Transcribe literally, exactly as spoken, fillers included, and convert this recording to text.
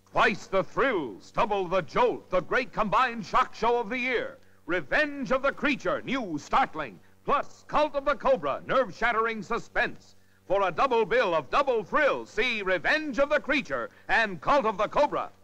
Twice the thrills, double the jolt, the great combined shock show of the year. Revenge of the Creature, new, startling, plus Cult of the Cobra, nerve-shattering suspense. For a double bill of double thrills, see Revenge of the Creature and Cult of the Cobra.